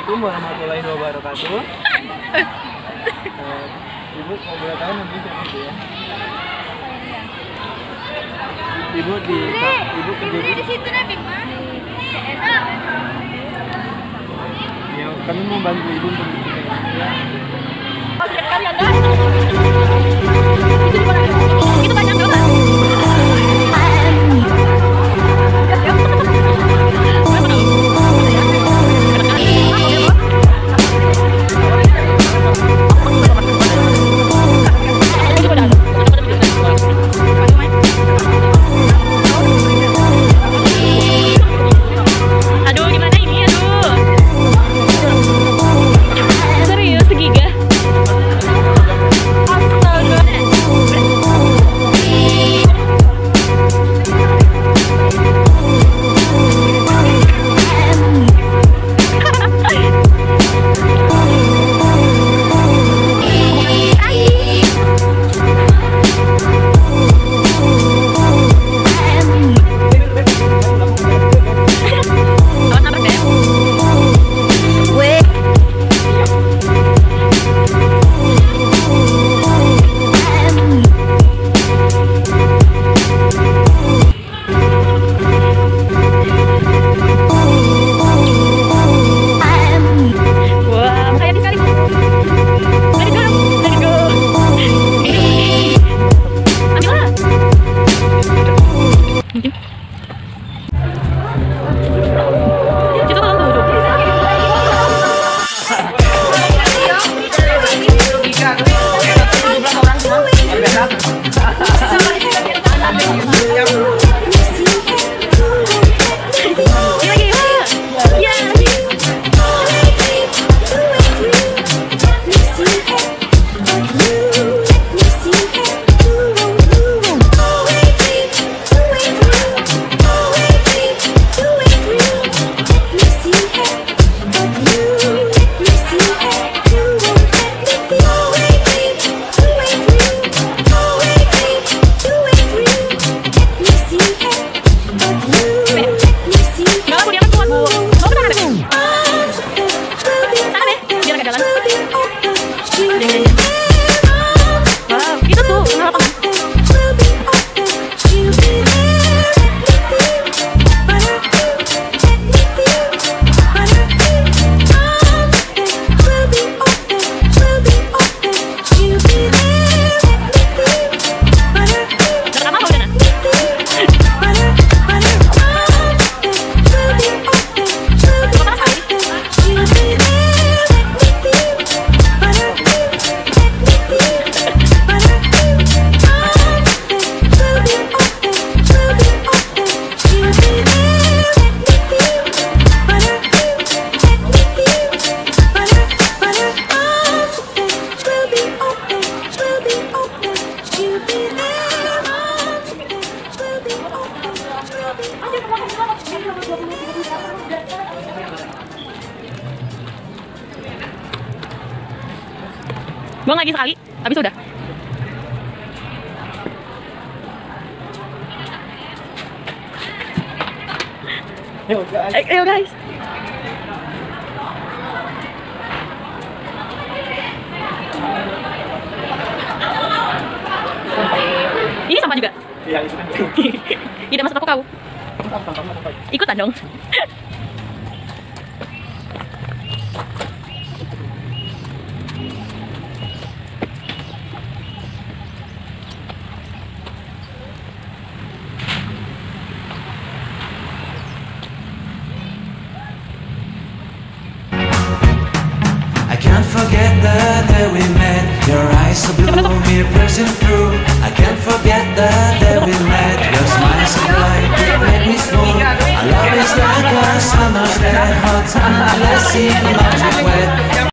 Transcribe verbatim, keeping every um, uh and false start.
Assalamualaikum warahmatullahi wabarakatuh. uh, Ibu mau boleh tahu nanti siapa itu ya? Ibu di Ibu kerja di situ nih, Big Mas. Ya, kami mau bantu Ibu untuk bikin ya. Oh, silakan ya, Kak. Itu banyak enggak? Buang lagi sekali, habis udah. Ayo guys. Ayo guys. Ini sama juga. Iya, itu kan. Tidak masuk aku kau. Ikutan dong. Forget the day we met. Your eyes so blue, me piercing through. I can't forget the day we met. Your smile so bright, it made me swoon. Our love is like a summer's day, hot and let's see the magic wet.